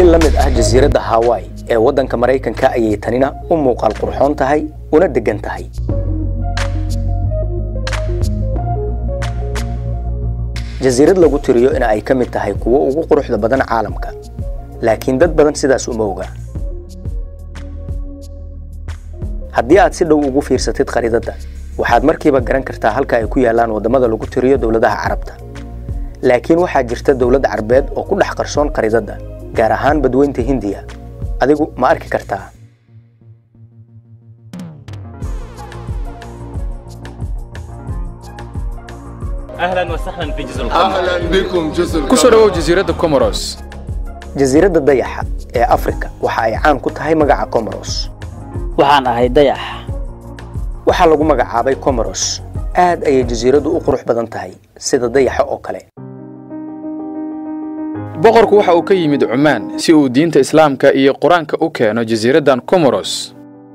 la mid ah jasiiradda Hawaii ee waddanka Mareykanka ayay tanina u muuqaal qurxoon tahay una degan tahay. jasiirad lagu tiriyo in ay ka mid tahay kuwa ugu quruxda badan caalamka, laakiin dad badan sidaas uma oga. haddii aad si dhow ugu fiirsatid khariidada, waxaad markiiba garan kartaa halka ay ku yaalaan wadamada lagu tiriyo dawladaha Carabta. laakiin waxaa jirta dawlad Carbeed oo ku dhex qarsoon khariidada, gaar ahaan badweynta Hindiya. adigu ma arki kartaa? أهلا وسهلا في جزر القمر. أهلا بكم جزر كسروا جزيرة كوموروس. جزيرة dayaxa ee Afrika waxa ay caan ku tahay magaca Comoros. waxaan ahay dayax. waxa lagu magacaabay Comoros. aad ay jasiiradu u qurux badan tahay sida dayaxa oo kale. boqorku waxa uu ka yimid Cumaan si uu diinta Islaamka iyo Quraanka u keeno jasiiradan Comoros.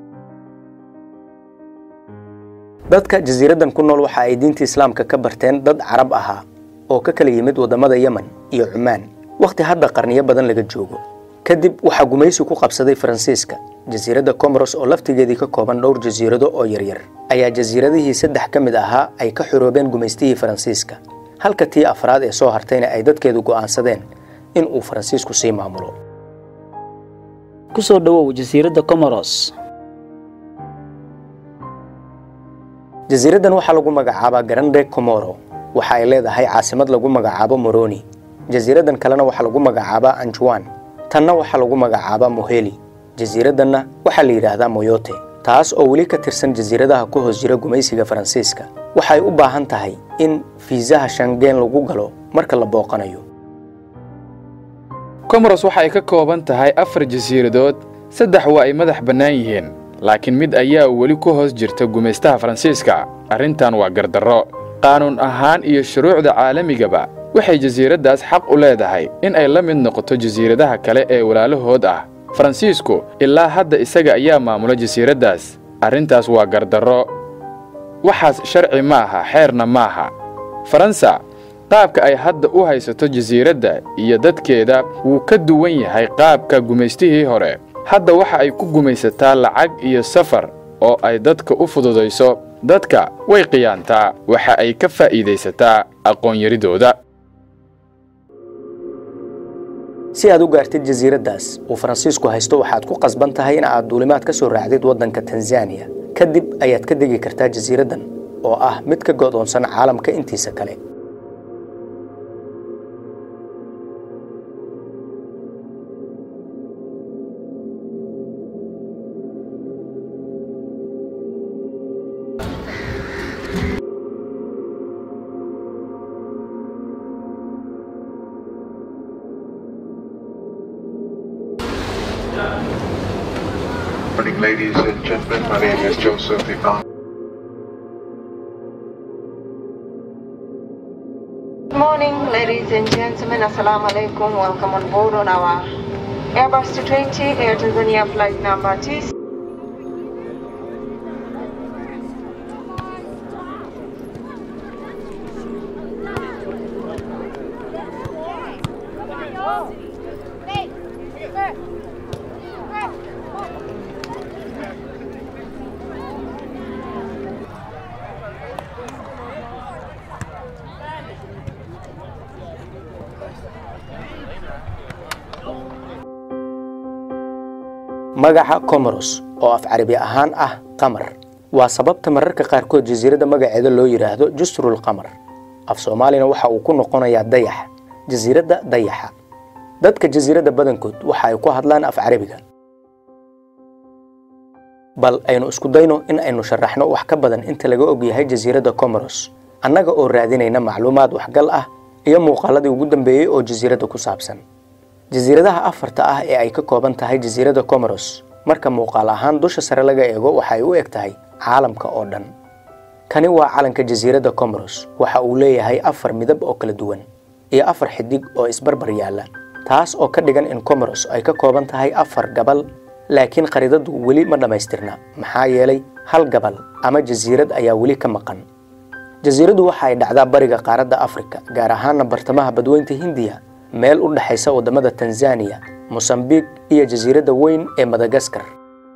dadka jasiiradan ku nool waxa ay diinta Islaamka ka barteen dad Carab ahaa oo ka kala yimid wadamada Yemen iyo Cumaan. waqti hadda qarniyo badan laga joogo kadib waxa gumaysi ku qabsaday Faransiiska. jasiiradda Comoros oo laftigeedii ka kooban dhowr jasiirado oo yaryar ayaa jasiiradihii saddex ka mid ahaa ay ka xoroobeen gumaystihii Faransiiska, halka tii afraad ee soo hartayna ay dadkeedu go'aansadeen in uu Faransiisku sii maamulo. ku soo dhawow jasiiradda Comoros. jasiiradan waxa lagu magacaabaa Grande Comoro. waxa ay leedahay caasimad lagu magacaabo Moroni. jasiiradan kalena waxa lagu magacaabaa Anjouan. tanna waxa lagu magacaabaa Moheli. jasiiradanna waxa la yiraahdaa Moyote, taas oo weli ka tirsan jasiiradaha ku hoos jira gumaysiga Faransiiska. waxay u baahan tahay in fiisaha Schengen lagu galo marka la booqanayo. Comoros waxa ay ka kooban tahay 4 jasiiradood, 3 waa ay madax bannaan yihiin, laakiin mid ayaa weli ku hoos jirta gumaystaha Faransiiska. arrintan waa gardarro. qaanuun ahaan iyo shuruucda caalamigaba waxay jasiiradaas xaq u leedahay in ay la mid noqoto jasiiradaha kale ee walaalahood ah. Faransiisku ilaa hadda isaga ayaa maamula jasiiradaas. arrintaas waa gardarro. waxaas sharci maaha, xeerna maaha. Faransa qaabka ay hadda u haysato jasiiradda iyo dadkeeda wuu ka duwan yahay qaabka gumaystihii hore. hadda waxa ay ku gumaysataa lacag iyo safar oo ay dadka u fududayso. dadka way qiyaantaa, waxa ay ka faa'iidaysataa aqoon yaridooda. si aad u gaartid jasiiradaas uu Faransiisku haysto, waxaad ku qasban tahay in aad duulimaad ka soo raacdid waddanka Tanzania. kadib ayaad ka degi kartaa jasiiradan oo ah mid ka go'doonsan caalamka intiisa kale. Morning, ladies and gentlemen. My name is Joseph Ivan. Good morning, ladies and gentlemen. Assalamu alaikum. Welcome on board on our Airbus 220 Air Tanzania flight number T. magaca Comoros oo af Carabi ahaan ah qamar waa sababta mararka qaarkood jasiiradda magaceeda loo yiraahdo Jusrul Qamar. af Soomaalina waxa uu ku noqonayaa dayax, jasiiradda dayaxa. dadka jasiiradda badankood waxa ay ku hadlaan af Carabiga. bal aynu isku dayno in aynu sharaxno wax ka badan inta laga og yahay jasiiradda Comoros, annaga oo raadinayna macluumaad waxgal ah iyo muuqaaladii ugu dambeeyay oo jasiiradda ku saabsan. jasiiradaha afarta ah ee ay ka kooban tahay jasiiradda Comoros marka muuqaal ahaan dusha sare laga eego waxa ay u eg tahay caalamka oo dhan. kani waa calanka jasiiradda Comoros. waxa uu leeyahay 4 midab oo kala duwan iyo 4 xidig oo isbarbar yaala, taas oo ka dhigan in Comoros ay ka kooban tahay 4 gabal. laakiin khariidadu weli ma dhamaystirna maxaa yeelay hal gabal ama jasiirad ayaa weli ka maqan. jasiiradu waxa ay dhacdaa bariga qaaradda Afrika, gaar ahaan bartamaha badweynta Hindiya, meel u dhaxaysa wadamada Tanzania mosambiq iyo jasiiradda weyn ee madagaskar.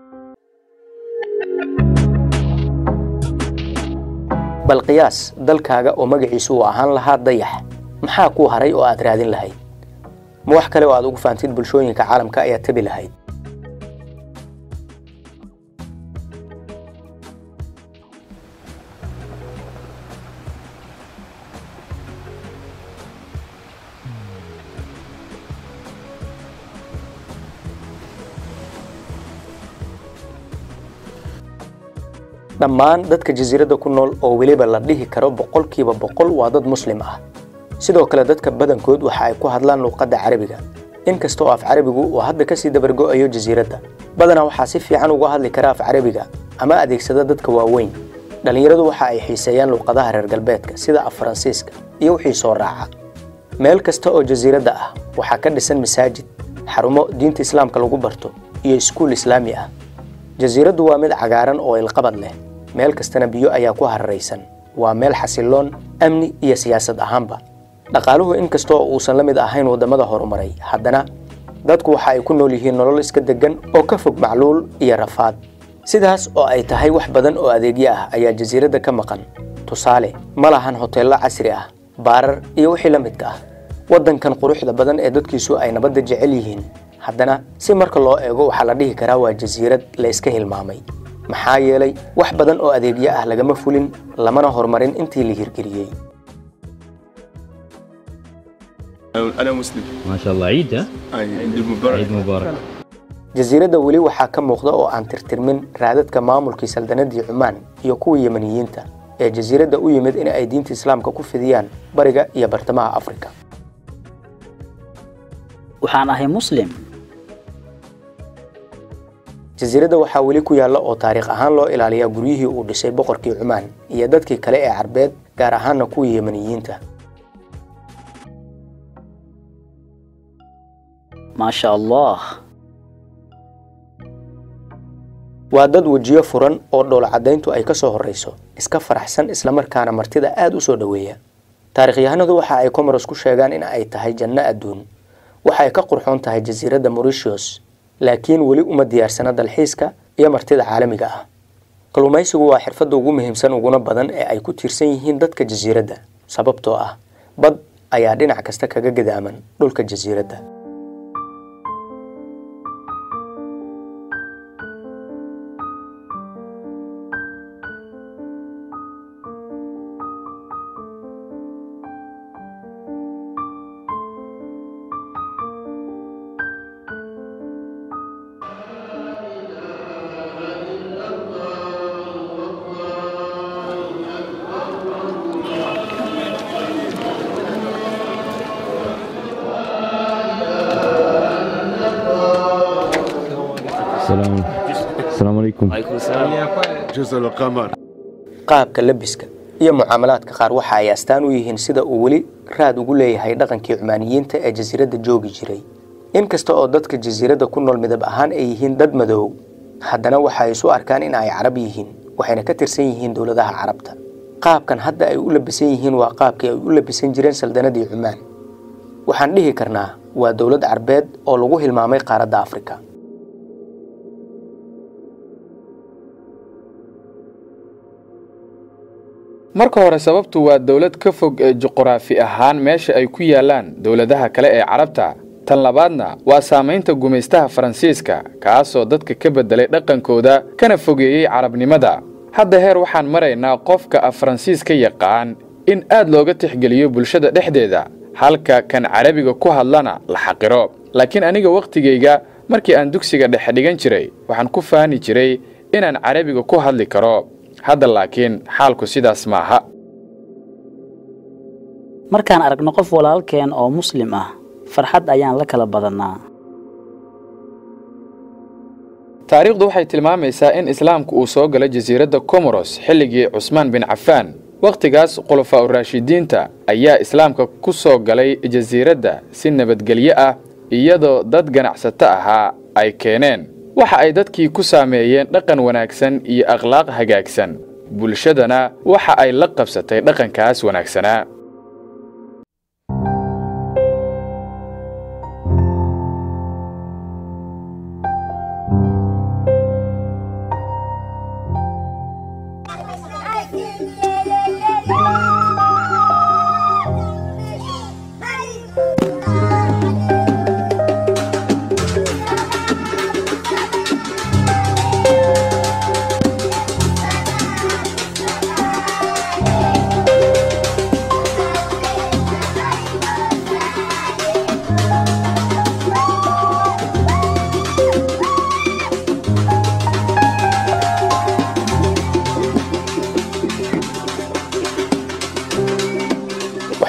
bal qiyaas dalkaaga oo magaciisu uu ahaan lahaa dayax, maxaa kuu haray oo aad raadin lahayd? ma wax kale oo aad ugu faantid bulshooyinka caalamka ayaad tabi lahayd? dhammaan dadka jasiiradda ku nool oo weliba la dhihi karo 100% waa dad muslim ah. sidoo kale dadka badankood waxa ay ku hadlaan luqadda Carabiga, inkastoo af Carabigu uu hadda ka sii dabargo'ayo jasiiradda. badanaa waxaa si fiican uga hadli kara af Carabiga ama adeegsada dadka waaweyn. dhalinyaradu waxa ay xiiseeyaan luqadaha reer galbeedka sida af Faransiiska iyo wixii soo raaca. meel kasta oo jasiiradda ah waxaa ka dhisan masaajid, xarumo diinta islaamka lagu barto iyo iskuul islaami ah. jasiiraddu waa mid cagaaran oo ilqabad leh, meel kastana biyo ayaa ku hararaysan. waa meel xasiloon, amni iyo siyaasad ahaanba. dhaqaaluhu inkastoo uusan la mid ahayn wadamada horumaray, haddana dadku waxa ay ku nool yihiin nolol iska degan oo ka fog macluul iyo rafaad. sidaas oo ay tahay, wax badan oo adeegyo ah ayaa jasiiradda ka maqan. tusaale, ma lahan hoteello casri ah, baarar iyo wixii la midka ah. waddankan quruxda badan ee dadkiisu ay nabadda jecel yihiin, haddana si marka loo eego waxaa la dhihi karaa waa jasiirad la iska hilmaamay. maxaa yeelay wax badan oo adeegyo ah lagama fulin, lamana horumarin intii la hirgeliyey. أنا مسلم. ما شاء الله عيد عيد مبارك. عيد مبارك. jasiiradda weli waxaa ka muuqda oo aan tirtirmin raadadka maamulkii saldanadii Cumaan iyo kuwii Yemeniyiinta ee jasiiradda u yimid in ay diinta islaamka ku fidiyaan bariga iyo bartamaha Afrika. waxaan ahay muslim. jasiiradda waxaa weli ku yaalla oo taariikh ahaan loo ilaaliyaa guryihii uu dhisay boqorkii Cumaan iyo dadkii kale ee Carbeed, gaar ahaanna kuwii Yemeniyiinta. ما شاء الله. waa dad wajiyo furan oo dhoola cadayntu ay ka soo horeyso, iska faraxsan isla markaana martida aad u soo dhaweeya. taariikhyahanadu waxa ay Comoros ku sheegaan in ay tahay janno adduun. waxa ay ka qurxoon tahay jasiiradda Mauritius, laakiin weli uma diyaarsana dalxiiska iyo martida caalamiga ah. kalluumaysigu waa xirfadda ugu muhiimsan uguna badan ee ay ku tiirsan yihiin dadka jasiiradda, sababtoo ah bad ayaa dhinac kasta kaga gadaaman dhulka jasiiradda. السلام عليكم. عليكم السلام. جزء القمر. qaabka labiska iyo mucaamalaadka qaar waxa ay astaan u yihiin sida uu weli raad ugu leeyahay dhaqankii Cumaaniyiinta ee jasiiradda joogi jiray. inkasta oo dadka jasiiradda ku nool midab ahaan ay yihiin dad madow, haddana waxa ay isu arkaan in ay Carab yihiin, waxayna ka tirsan yihiin dowladaha Carabta. qaabkan hadda ay u labisan yihiin waa qaabkii ay u labisan jireen saldanadii Cumaan. waxaan dhihi karnaa waa dowlad Carbeed oo lagu hilmaamay qaaradda Afrika. marka hore sababtu waa dawlad ka fog ee juqraafi ahaan meesha ay ku yaalaan dawladaha kale ee Carabta. tan labaadna waa saamaynta gumaystaha Faransiiska, kaasoo dadka ka bedelay dhaqankooda kana fogeeyay Carabnimada. hadda heer waxaan maraynaa qofka af Faransiiska yaqaan in aad looga tixgeliyo bulshada dhexdeeda, halka kan Carabiga ku hadlana la xaqiro. laakiin aniga waqtigeyga markii aan dugsiga dhexe dhigan jiray waxaan ku faani jiray inaan Carabiga ku hadli karo. hadda laakiin xaalku sidaas maaha. markaan aragno qof walaalkeen oo muslim ah, farxad ayaan la kala badanaa. taariikhdu waxay tilmaamaysaa in islaamku uu soo galay jasiiradda Comoros xilligii Cusmaan bin Affan. waqtigaas khulafaa ur-raashidiinta ayaa islaamka ku soo galay jasiiradda si nabadgelyo ah, iyadoo dad ganacsato ahaa ay keeneen. waxa ay dadkii ku saameeyeen dhaqan wanaagsan iyo akhlaaq hagaagsan. bulshadana waxa ay la qabsatay dhaqankaas wanaagsanaa.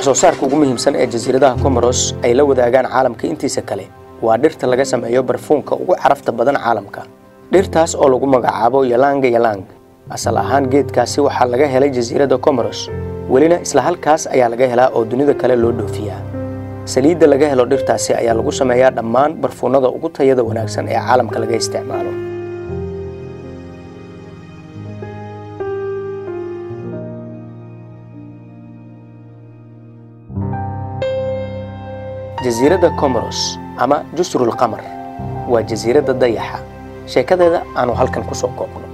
soo saarka ugu muhiimsan ee jasiiradaha Comoros ay la wadaagaan caalamka intiisa kale waa dhirta laga sameeyo barfuunka ugu carafta badan caalamka. dhirtaas oo lagu magacaabo ylang ylang asal ahaan geedkaasi waxaa laga helay jasiirada Comoros, welina isla halkaas ayaa laga helaa oo dunida kale loo dhoofiyaa. saliidda laga helo dhirtaasi ayaa lagu sameeyaa dhammaan barfuunada ugu tayada wanaagsan ee caalamka laga isticmaalo. jasiirada Comoros ama Jusrul Qamar waa jasiirada dayaxa. sheekadeeda aanu halkan ku soo koobno.